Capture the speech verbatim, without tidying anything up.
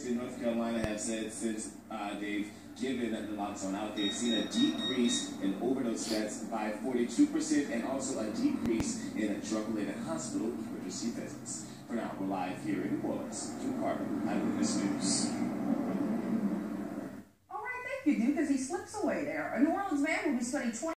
University of North Carolina have said since uh, they've given the lockdown out, they've seen a decrease in overdose deaths by forty-two percent and also a decrease in drug-related hospital emergency visits. For now, we're live here in New Orleans. Jim Carter, Eyewitness News. All right, thank you, dude, because he slips away there. A New Orleans man will be studying twenty